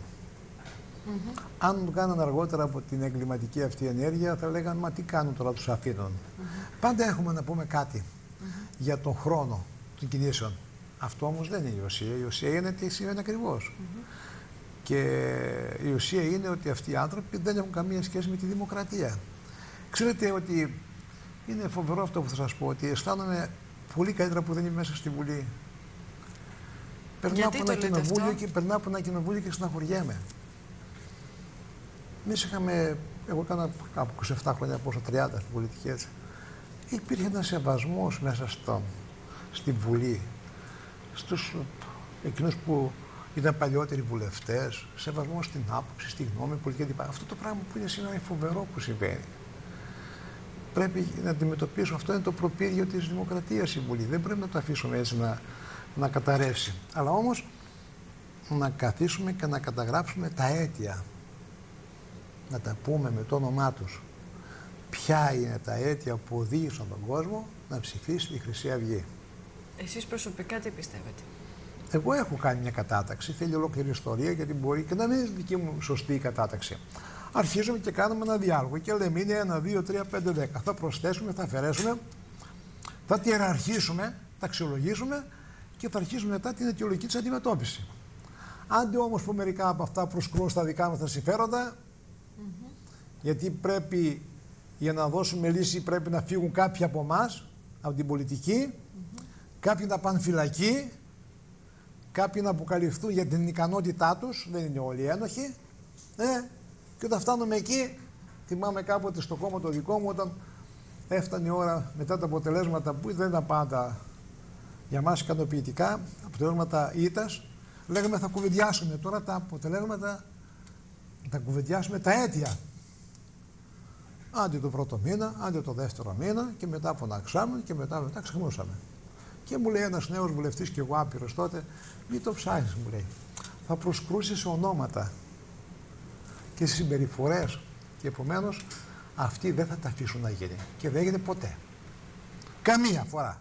Αν το κάναν αργότερα από την εγκληματική αυτή ενέργεια, θα λέγαν, μα τι κάνουν τώρα, τους αφήνουν. Πάντα έχουμε να πούμε κάτι για τον χρόνο των κινήσεων. Αυτό όμως δεν είναι η ουσία. Η ουσία είναι τι σημαίνει ακριβώς. Και η ουσία είναι ότι αυτοί οι άνθρωποι δεν έχουν καμία σχέση με τη δημοκρατία. Ξέρετε ότι είναι φοβερό αυτό που θα σας πω, ότι αισθάνομαι πολύ καλύτερα που δεν είμαι μέσα στη Βουλή. Περνάω από ένα κοινοβούλιο και συναχωριέμαι. Εμείς είχαμε, εγώ έκανα κάπου 27 χρόνια, πόσο 30 στην πολιτική έτσι. Υπήρχε ένας σεβασμός μέσα στη Βουλή, στους εκείνους που ήταν παλιότεροι βουλευτές, σεβασμός στην άποψη, στη γνώμη, πολιτική κλπ. Αυτό το πράγμα που είναι σήμερα είναι φοβερό που συμβαίνει. Πρέπει να αντιμετωπίσουμε, αυτό είναι το προπύργιο της δημοκρατίας η Βουλή. Δεν πρέπει να το αφήσουμε έτσι να καταρρεύσει. Αλλά όμως να καθίσουμε και να καταγράψουμε τα αίτια. Να τα πούμε με το όνομά τους. Ποια είναι τα αίτια που οδήγησαν τον κόσμο να ψηφίσει τη Χρυσή Αυγή. Εσείς προσωπικά τι πιστεύετε? Εγώ έχω κάνει μια κατάταξη, θέλει ολόκληρη ιστορία, γιατί μπορεί και να μην είναι δική μου σωστή η κατάταξη. Αρχίζουμε και κάνουμε ένα διάλογο και λέμε είναι 1, 2, 3, 5, 10. Θα προσθέσουμε, θα αφαιρέσουμε, θα τη ιεραρχήσουμε, θα αξιολογήσουμε και θα αρχίσουμε μετά την αιτιολογική της αντιμετώπιση. Άντε όμως που μερικά από αυτά προσκρούν στα δικά μας τα συμφέροντα, γιατί πρέπει για να δώσουμε λύση πρέπει να φύγουν κάποιοι από εμάς, από την πολιτική, κάποιοι να πάνε φυλακή, κάποιοι να αποκαλυφθούν για την ικανότητά τους, δεν είναι όλοι ένοχοι. Και όταν φτάνουμε εκεί, θυμάμαι κάποτε στο κόμμα το δικό μου, όταν έφτανε η ώρα μετά τα αποτελέσματα που δεν ήταν πάντα για μας ικανοποιητικά, αποτελέσματα ήττας, λέγαμε θα κουβεντιάσουμε τώρα τα αποτελέσματα, θα κουβεντιάσουμε τα αίτια. Άντε το πρώτο μήνα, άντε το δεύτερο μήνα και μετά φωναξάμε και μετά ξεχνούσαμε. Και μου λέει ένας νέος βουλευτής και εγώ άπειρος τότε, μην το ψάχνεις, μου λέει. Θα προσκρούσεις σε ονόματα και σε συμπεριφορές και επομένως αυτοί δεν θα τα αφήσουν να γίνει. Και δεν έγινε ποτέ. Καμία φορά.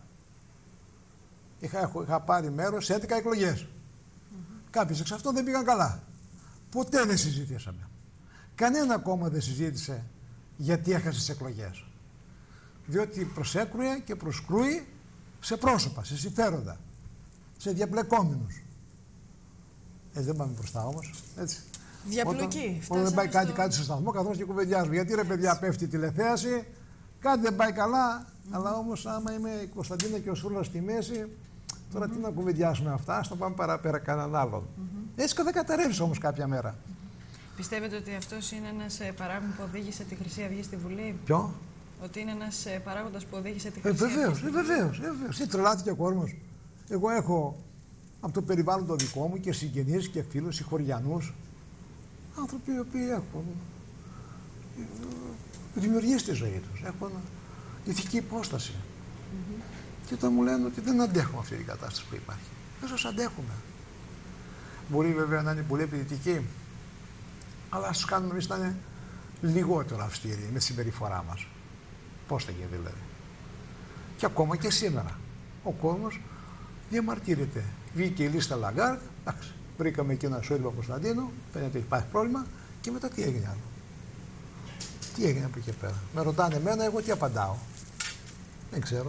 Είχα πάρει μέρος σε 11 εκλογές. Κάποιες εξ αυτών δεν πήγαν καλά. Ποτέ δεν συζητήσαμε. Κανένα κόμμα δεν συζήτησε γιατί έχασε τις εκλογές. Διότι προσέκρουε και προσκρούει σε πρόσωπα, σε συμφέροντα, σε διαπλεκόμενους. Δεν πάμε μπροστά όμως, έτσι. Διαπλοκή. Όταν δεν πάει κάτι στο σταθμό, καθώς και κουβεντιάζουμε. Γιατί ρε παιδιά πέφτει η τηλεθέαση, κάτι δεν πάει καλά, αλλά όμως άμα είμαι η Κωνσταντίνα και ο Σούρλας στη μέση, τώρα τι να κουβεντιάσουμε αυτά, στο πάμε παραπέρα κανέναν άλλον. Έτσι δεν καταρρεύσει όμως κάποια μέρα. Πιστεύετε ότι αυτός είναι ένας παράγον που οδήγησε τη Χρυσή Αυγή στη Βουλή? Ποιο? Ότι είναι ένας παράγοντας που οδήγησε τη Χρυσή Αυγή? Βεβαίως. Τι τρελάθηκε ο κόσμος. Εγώ έχω από το περιβάλλον το δικό μου και συγγενείς και φίλους, συγχωριανούς, άνθρωποι οι οποίοι έχουν δημιουργήσει τη ζωή τους, έχουν ηθική υπόσταση. Και όταν μου λένε ότι δεν αντέχουμε αυτή την κατάσταση που υπάρχει, δεν σας αντέχουμε. Μπορεί βέβαια να είναι πολύ επιδυτική, αλλά ας κάνουμε εμείς να είναι λιγότερο αυστηροί με τη συμπεριφορά μας. Πώς θα γίνει δηλαδή? Και ακόμα και σήμερα ο κόσμος διαμαρτύρεται. Βγήκε η λίστα Λαγκάρντ, εντάξει, βρήκαμε εκεί ένα Σόιμπλε Κωνσταντίνο, φαίνεται ότι υπάρχει πρόβλημα και μετά τι έγινε άλλο? Τι έγινε από εκεί πέρα? Με ρωτάνε εμένα, εγώ τι απαντάω? Δεν ξέρω.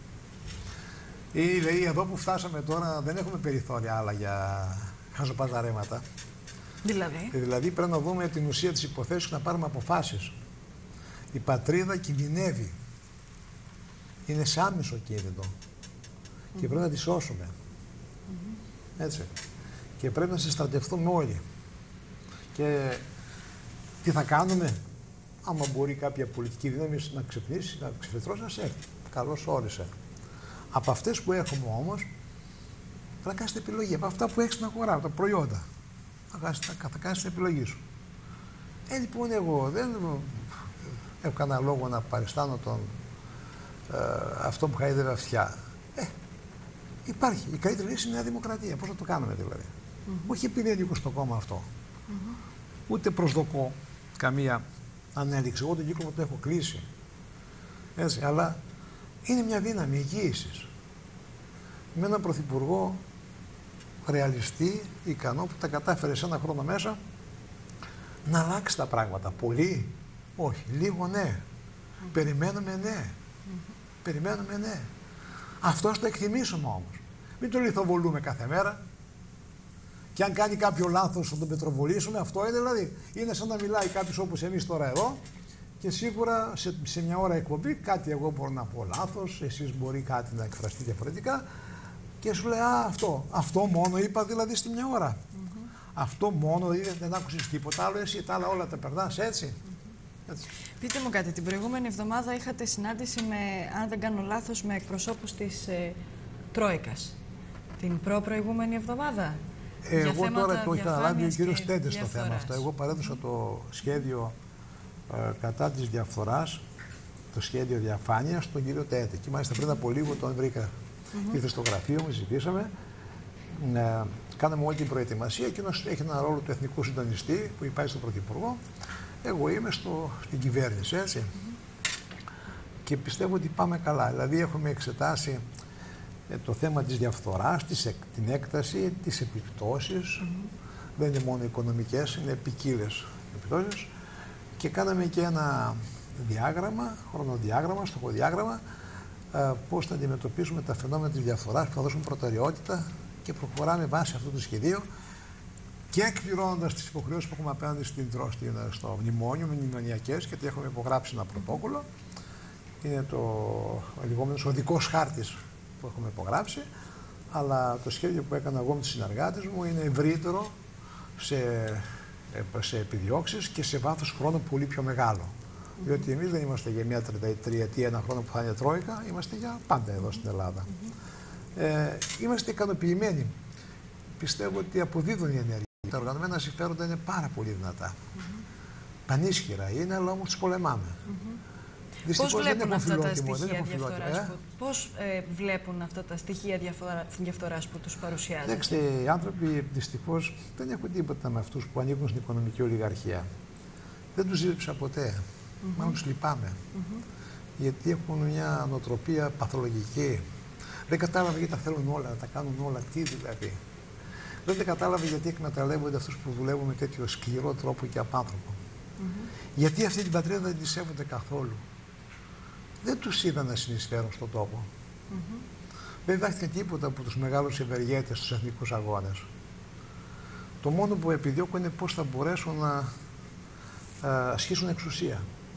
Ή λέει εδώ που φτάσαμε τώρα δεν έχουμε περιθώρια άλλα για χαζοπαζαρέματα. Δηλαδή πρέπει να δούμε την ουσία της υποθέσεως και να πάρουμε αποφάσεις. Η πατρίδα κινδυνεύει. Είναι σε άμεσο κίνδυνο. Και πρέπει να τη σώσουμε. Έτσι. Και πρέπει να συστρατευτούμε όλοι. Και τι θα κάνουμε? Άμα μπορεί κάποια πολιτική δύναμη να ξυπνήσει, να ξεφυτρώσει, να σε έρθει. Καλώς όρισε. Από αυτές που έχουμε όμως, θα κάνεις την επιλογή. Από αυτά που έχεις στην αγορά, από τα προϊόντα. Θα κάνεις την επιλογή σου. Λοιπόν, εγώ δεν έχω κανένα λόγο να παριστάνω αυτό που χαίδευε αυτιά. Υπάρχει. Η καλύτερη λύση είναι η Νέα Δημοκρατία. Πώς θα το κάνουμε δηλαδή? Όχι επειδή ανήκω στο κόμμα αυτό. Ούτε προσδοκώ καμία ανέληξε. Εγώ τον κύκλο μου το έχω κλείσει. Έτσι, αλλά είναι μια δύναμη εγγύησης. Με έναν πρωθυπουργό ρεαλιστή, ικανό, που τα κατάφερε σε ένα χρόνο μέσα να αλλάξει τα πράγματα. Πολύ, όχι. Λίγο, ναι. Περιμένουμε, ναι. Περιμένουμε, ναι. Αυτό το εκτιμήσουμε όμως. Μην το λιθοβολούμε κάθε μέρα. Και αν κάνει κάποιο λάθος θα τον πετροβολήσουμε. Αυτό είναι δηλαδή. Είναι σαν να μιλάει κάποιος όπως εμείς τώρα εδώ και σίγουρα σε μια ώρα εκπομπή κάτι εγώ μπορώ να πω λάθος, εσείς μπορεί κάτι να εκφραστεί διαφορετικά και σου λέει αυτό μόνο είπα δηλαδή στη μια ώρα. Αυτό μόνο, δηλαδή δεν άκουσες τίποτα άλλο, εσύ τα άλλα όλα τα περνάς έτσι. Έτσι. Πείτε μου κάτι, την προηγούμενη εβδομάδα είχατε συνάντηση με, αν δεν κάνω λάθος, με εκπροσώπους της Τρόικας. Την προηγούμενη εβδομάδα. Εγώ τώρα το είχα λάβει ο κύριος Τέντες το θέμα αυτό. Εγώ παρέδωσα το σχέδιο κατά της διαφθοράς, το σχέδιο διαφάνειας στον κύριο Τέντε. Και μάλιστα πριν από λίγο τον βρήκα. Ήρθε στο γραφείο μου, συζητήσαμε. Κάναμε όλη την προετοιμασία. Εκείνος έχει ένα ρόλο του εθνικού συντονιστή που υπάρχει στον Πρωθυπουργό. Εγώ είμαι στην κυβέρνηση, έτσι. Και πιστεύω ότι πάμε καλά. Δηλαδή έχουμε εξετάσει το θέμα της διαφθοράς, την έκταση, τις επιπτώσεις. Δεν είναι μόνο οικονομικές, είναι ποικίλες επιπτώσεις. Και κάναμε και ένα διάγραμμα, χρονοδιάγραμμα, στοχοδιάγραμμα, πώς θα αντιμετωπίσουμε τα φαινόμενα της διαφθοράς, που θα δώσουμε προτεραιότητα και προχωράμε βάσει αυτού του σχεδίου και εκπληρώνοντας τις υποχρεώσεις που έχουμε απέναντι στο μνημόνιο, με μνημονιακές, γιατί έχουμε υπογράψει ένα πρωτόκολλο. Είναι το λεγόμενος οδικός χάρτης που έχουμε υπογράψει, αλλά το σχέδιο που έκανα εγώ με τους συνεργάτες μου είναι ευρύτερο σε επιδιώξεις και σε βάθος χρόνου πολύ πιο μεγάλο. Διότι εμείς δεν είμαστε για μια τριετία, ένα χρόνο που θα είναι Τρόικα, είμαστε για πάντα εδώ στην Ελλάδα. Είμαστε ικανοποιημένοι. Πιστεύω ότι αποδίδουν οι ενέργειες. Τα οργανωμένα συμφέροντα είναι πάρα πολύ δυνατά. Πανίσχυρα είναι, αλλά όμως τους πολεμάμε. Πώς βλέπουν αυτά τα στοιχεία διαφθοράς βλέπουν αυτά τα στοιχεία διαφθοράς που τους παρουσιάζουν? Κοιτάξτε, οι άνθρωποι δυστυχώς δεν έχουν τίποτα με αυτούς που ανήκουν στην οικονομική ολιγαρχία. Δεν τους ζήλεψα ποτέ. Μάλλον τους λυπάμαι. Γιατί έχουν μια νοοτροπία παθολογική. Δεν κατάλαβε γιατί τα θέλουν όλα, τα κάνουν όλα. Τι δηλαδή. Δεν κατάλαβε γιατί εκμεταλλεύονται αυτούς που δουλεύουν με τέτοιο σκληρό τρόπο και απάνθρωπο. Γιατί αυτή την πατρίδα δεν τη σέβονται καθόλου. Δεν τους είδαν να συνεισφέρουν στον τόπο. Δεν δάχτηκε τίποτα από τους μεγάλους ευεργέτες στους εθνικούς αγώνες. Το μόνο που επιδιώκουν είναι πώς θα μπορέσουν να ασκήσουν εξουσία.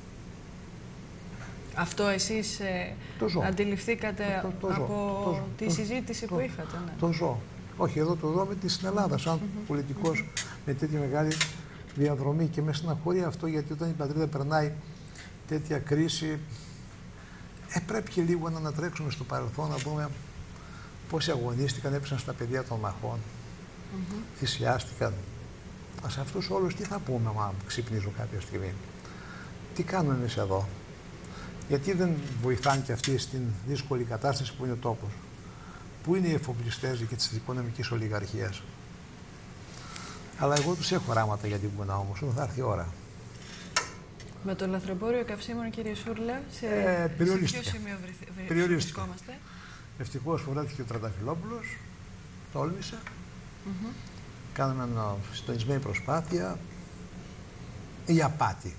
Αυτό εσείς αντιληφθήκατε από τη συζήτηση που είχατε? Ναι. Το ζω. Όχι, εδώ το δω στην Ελλάδα, σαν πολιτικός με τέτοια μεγάλη διαδρομή και με στεναχωρεί αυτό, γιατί όταν η πατρίδα περνάει τέτοια κρίση, πρέπει και λίγο να ανατρέξουμε στο παρελθόν, να δούμε πόσοι αγωνίστηκαν, έπεσαν στα πεδία των μαχών, θυσιάστηκαν. Σε αυτούς όλους τι θα πούμε, άμα ξυπνήσω κάποια στιγμή? Τι κάνουμε εμείς εδώ? Γιατί δεν βοηθάνε και αυτοί στην δύσκολη κατάσταση που είναι ο τόπος? Πού είναι οι εφοπλιστές και της οικονομικής ολιγαρχίας? Αλλά εγώ τους έχω οράματα για την Πούνα όμως, όταν θα έρθει η ώρα. Με το λαθρεμπόριο καυσίμων, κύριε Σούρλα, σε ποιο σημείο βρισκόμαστε? Ευτυχώς φορέθηκε ο Τρανταφυλόπουλος, τόλμησε. Κάναμε μια συντονισμένη προσπάθεια. Η απάτη.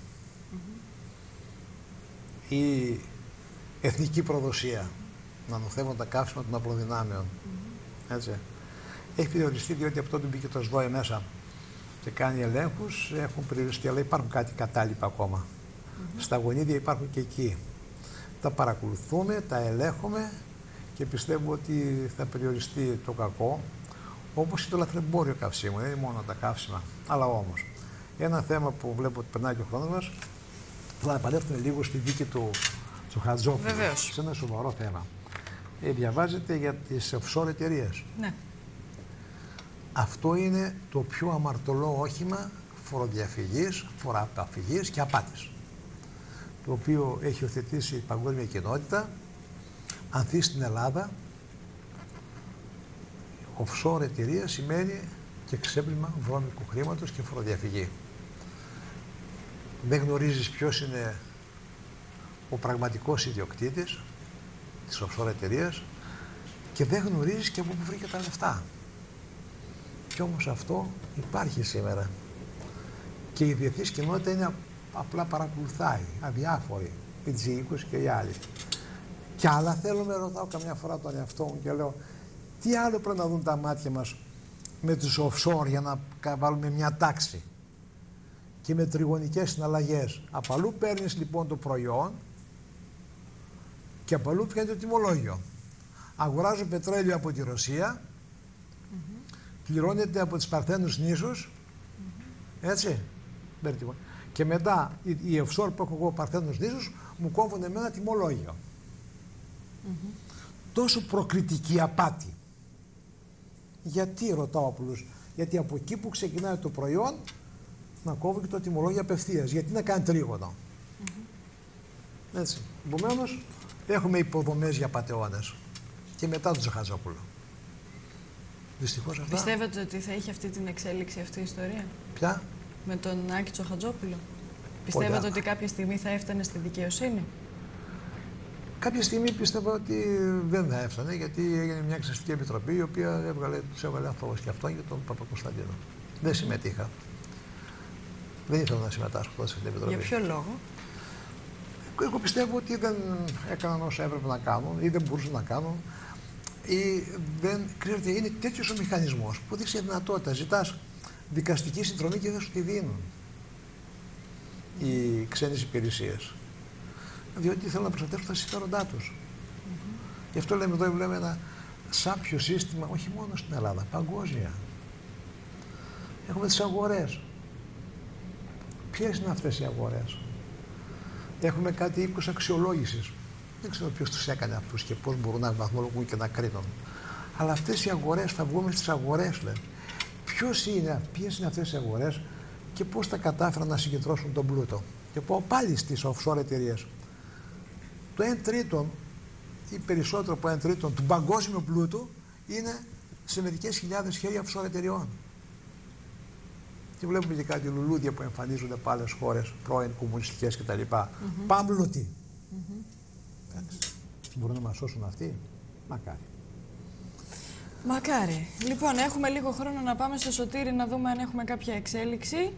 Η εθνική προδοσία. Να ανωθεύουν τα καύσιμα των απλοδυνάμεων. Έτσι. Έχει περιοριστεί, διότι από τότε μπήκε το ΣΔΟΕ μέσα και κάνει ελέγχους, έχουν περιοριστεί, αλλά υπάρχουν κάτι κατάλοιπα ακόμα. Στα γονίδια υπάρχουν και εκεί. Τα παρακολουθούμε, τα ελέγχουμε και πιστεύω ότι θα περιοριστεί το κακό, όπως και το λαθρεμπόριο καυσίμων. Δεν είναι μόνο τα καύσιμα, αλλά όμως. Ένα θέμα που βλέπω ότι περνάει και ο χρόνος μας, θα επανέλθουμε λίγο στη δίκη του Χατζόπουλου. Σε ένα σοβαρό θέμα. Διαβάζετε για τις offshore εταιρείες. Ναι. Αυτό είναι το πιο αμαρτωλό όχημα φοροδιαφυγής, φοροαπαφυγής και απάτης, το οποίο έχει υιοθετήσει η παγκόσμια κοινότητα. Ανθεί στην Ελλάδα, offshore εταιρεία σημαίνει και ξέπλυμα βρώμικου χρήματος και φοροδιαφυγή. δεν γνωρίζεις ποιος είναι ο πραγματικός ιδιοκτήτης της offshore εταιρείας και δεν γνωρίζεις και από πού βρήκε τα λεφτά. Κι όμως αυτό υπάρχει σήμερα. Και η διεθνής κοινότητα είναι απλά παρακολουθάει, αδιάφοροι, οι G20 και οι άλλοι. Κι άλλα θέλουμε, ρωτάω καμιά φορά τον εαυτό μου και λέω, τι άλλο πρέπει να δουν τα μάτια μας με τους offshore για να βάλουμε μια τάξη και με τριγωνικές συναλλαγές. Από αλλού παίρνεις λοιπόν το προϊόν και από αλλού πιάνει το τιμολόγιο. Αγοράζω πετρέλαιο από τη Ρωσία, πληρώνεται από τις Παρθένους νήσους, έτσι, και μετά οι offshore που έχω εγώ Παρθένους νήσους μου κόβουν εμένα τιμολόγιο. Τόσο προκριτική απάτη. Γιατί, ρωτάω απλούς, γιατί από εκεί που ξεκινάει το προϊόν να κόβει και το τιμολόγιο απευθείας. Γιατί να κάνει τρίγωνο. Έτσι. Επομένως, έχουμε υποδομές για πατεώνες. Και μετά τον Τσοχατζόπουλο. Δυστυχώς αυτά. Πιστεύετε ότι θα είχε αυτή την εξέλιξη αυτή η ιστορία? Ποια? Με τον Άκη Τσοχατζόπουλο. Πιστεύετε ότι κάποια στιγμή θα έφτανε στη δικαιοσύνη? Κάποια στιγμή πίστευα ότι δεν θα έφτανε, γιατί έγινε μια εξεταστική επιτροπή η οποία τους έβγαλε ανθρώπους και αυτόν και τον Παπακοσταντίνο. Δεν συμμετείχα. Δεν ήθελα να συμμετάσχω σε αυτή την επιτροπή. Για ποιο λόγο? Εγώ πιστεύω ότι δεν έκαναν όσα έπρεπε να κάνουν ή δεν μπορούσαν να κάνουν. Ή δεν, ξέρετε, είναι τέτοιος ο μηχανισμός που δείξει δυνατότητα. Ζητάς δικαστική συνδρομή και δεν σου τη δίνουν οι ξένες υπηρεσίες. Διότι θέλουν να προστατεύσουν τα συμφέροντά τους. Γι' αυτό λέμε εδώ, βλέπουμε ένα σάπιο σύστημα, όχι μόνο στην Ελλάδα, παγκόσμια. Έχουμε τις αγορές. Ποιες είναι αυτές οι αγορές? Έχουμε κάτι οίκους αξιολόγησης. Δεν ξέρω ποιος τους έκανε αυτούς και πώς μπορούν να βαθμολογούν και να κρίνουν. Αλλά αυτές οι αγορές, θα βγούμε στις αγορές, λένε. Ποιες είναι αυτές οι αγορές και πώς τα κατάφεραν να συγκεντρώσουν τον πλούτο. Και πάω πάλι στις offshore εταιρείες. Το 1/3 ή περισσότερο από 1/3 του παγκόσμιου πλούτου είναι σε μερικές χιλιάδες χέρια offshore εταιρεών. Και βλέπουμε και κάτι λουλούδια που εμφανίζονται από άλλες χώρες, πρώην κομμουνιστικές κτλ. Πάμπλωτοι. Μπορούν να μας σώσουν αυτοί? Μακάρι. Μακάρι. Λοιπόν, έχουμε λίγο χρόνο να πάμε στο Σωτήρι να δούμε αν έχουμε κάποια εξέλιξη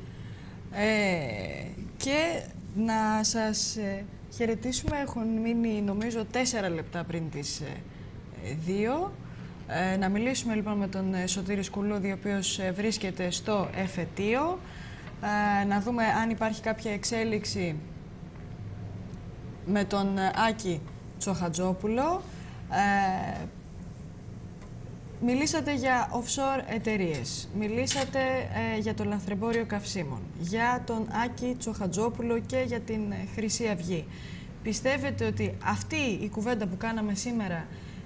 και να σας χαιρετήσουμε. Έχουν μείνει νομίζω 4 λεπτά πριν τις 2. Να μιλήσουμε λοιπόν με τον Σωτήρη Σκουλούδη, ο οποίος βρίσκεται στο εφετείο. Να δούμε αν υπάρχει κάποια εξέλιξη με τον Άκη Τσοχατζόπουλο. Μιλήσατε για offshore εταιρείες, μιλήσατε για το λαθρεμπόριο καυσίμων, για τον Άκη Τσοχατζόπουλο και για την Χρυσή Αυγή. Πιστεύετε ότι αυτή η κουβέντα που κάναμε σήμερα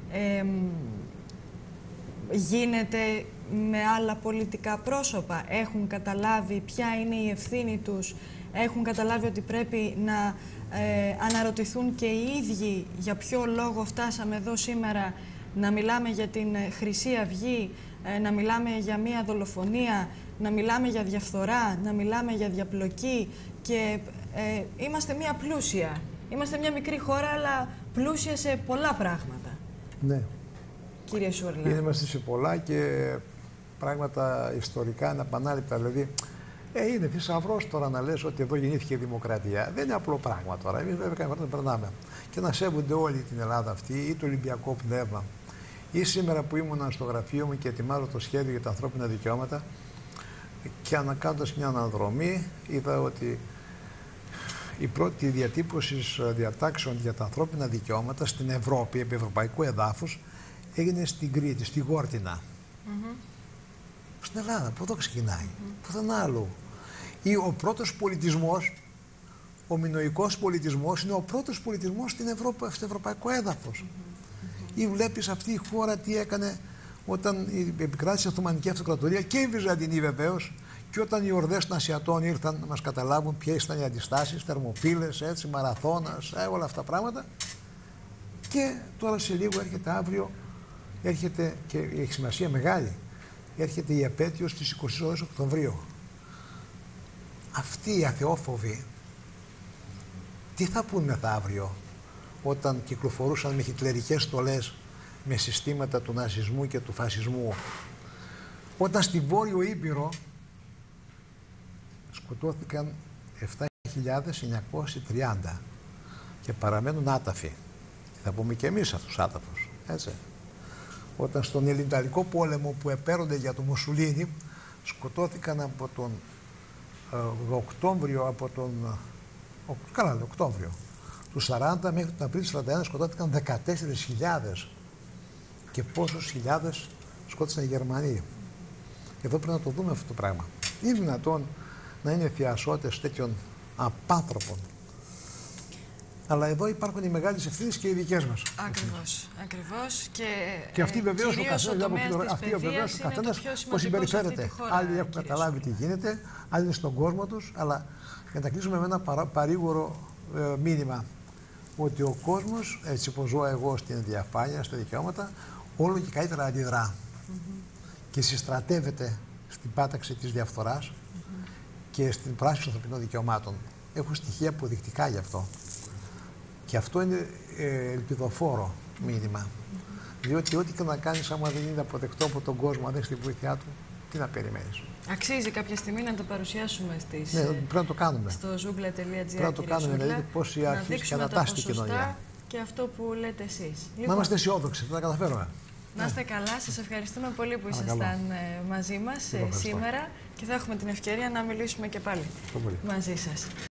γίνεται με άλλα πολιτικά πρόσωπα? Έχουν καταλάβει ποια είναι η ευθύνη τους? Έχουν καταλάβει ότι πρέπει να αναρωτηθούν και οι ίδιοι για ποιο λόγο φτάσαμε εδώ σήμερα να μιλάμε για την Χρυσή Αυγή, να μιλάμε για μία δολοφονία, να μιλάμε για διαφθορά, να μιλάμε για διαπλοκή και είμαστε μία πλούσια. Είμαστε μια μικρή χώρα, αλλά πλούσια σε πολλά πράγματα. Ναι. Κύριε Σούρλα. Είμαστε σε πολλά και πράγματα ιστορικά αναπανάληπτα. Δηλαδή, είναι θησαυρός τώρα να λες ότι εδώ γεννήθηκε η δημοκρατία. Δεν είναι απλό πράγμα τώρα. Εμείς βέβαια κάθε φορά περνάμε. Και να σέβονται όλη την Ελλάδα αυτή ή το Ολυμπιακό πνεύμα. Ή σήμερα που ήμουνα στο γραφείο μου και ετοιμάζω το σχέδιο για τα ανθρώπινα δικαιώματα και ανακάνοντας μια αναδρομή, είδα ότι η πρώτη διατύπωση διατάξεων για τα ανθρώπινα δικαιώματα στην Ευρώπη, επί ευρωπαϊκού εδάφους, έγινε στην Κρήτη, στη Γόρτινα. Στην Ελλάδα, από εδώ ξεκινάει. Πουθενά αλλού. Ή ο πρώτος πολιτισμός, ο μινωικός πολιτισμός, είναι ο πρώτος πολιτισμός στην Ευρώπη, στο ευρωπαϊκό έδαφος. Ή βλέπεις αυτή η χώρα τι έκανε όταν επικράτησε η Οθωμανική Αυτοκρατορία και η Βυζαντινή βεβαίως, και όταν οι ορδές των Ασιατών ήρθαν να μας καταλάβουν ποιες ήταν οι αντιστάσεις, θερμοπύλες, έτσι, μαραθώνας, όλα αυτά τα πράγματα. Και τώρα σε λίγο έρχεται αύριο, έρχεται και έχει σημασία μεγάλη, έρχεται η επέτειος της 22 Οκτωβρίου. Αυτοί οι αθεόφοβοι Τι θα πούν μεθαύριο, όταν κυκλοφορούσαν με χιτλερικές στολές, με συστήματα του ναζισμού και του φασισμού, όταν στην Βόρειο Ήπειρο σκοτώθηκαν 7.930 και παραμένουν άταφοι. Θα πούμε και εμείς αυτούς άταφους, έτσι. Όταν στον Ελληνιταλικό πόλεμο που επέρονται για τον Μουσουλίνη σκοτώθηκαν από τον Οκτώβριο, Οκτώβριο του 40 μέχρι τον Απρίλιο του 41 σκοτώθηκαν 14.000 και πόσους χιλιάδες σκότωσαν οι Γερμανοί. Εδώ πρέπει να το δούμε αυτό το πράγμα. Είναι δυνατόν να είναι θειασότες τέτοιων απάνθρωπων? Αλλά εδώ υπάρχουν οι μεγάλες ευθύνες και οι δικές μας. Ακριβώς. Ακριβώς. Και αυτή βεβαίως ο καθένας πώς συμπεριφέρεται. Άλλοι έχουν καταλάβει τι γίνεται, άλλοι είναι στον κόσμο τους, αλλά για να κλείσουμε με ένα παρήγορο μήνυμα, ότι ο κόσμος, έτσι όπως ζω εγώ στην διαφάνεια, στα δικαιώματα, όλο και καλύτερα αντιδρά και συστρατεύεται στην πάταξη της διαφθοράς και στην πράσινη των ανθρωπινών δικαιωμάτων. Έχω στοιχεία αποδεικτικά γι' αυτό. Και αυτό είναι ελπιδοφόρο μήνυμα. Διότι ό,τι και να κάνεις, άμα δεν είναι αποδεκτό από τον κόσμο, αν δεν έχει τη βοήθειά του, τι να περιμένεις? Αξίζει κάποια στιγμή να το παρουσιάσουμε στις, πρέπει να το κάνουμε. Στο zoogla.gr. Πρέπει να το κάνουμε, δηλαδή πώς η αρχή κατατάσσει την κοινωνία. Και αυτό που λέτε εσείς. Να είμαστε αισιόδοξοι, θα τα καταφέρουμε. Να είστε καλά, σας ευχαριστούμε πολύ που ήσασταν μαζί μας σήμερα και θα έχουμε την ευκαιρία να μιλήσουμε και πάλι μαζί σας.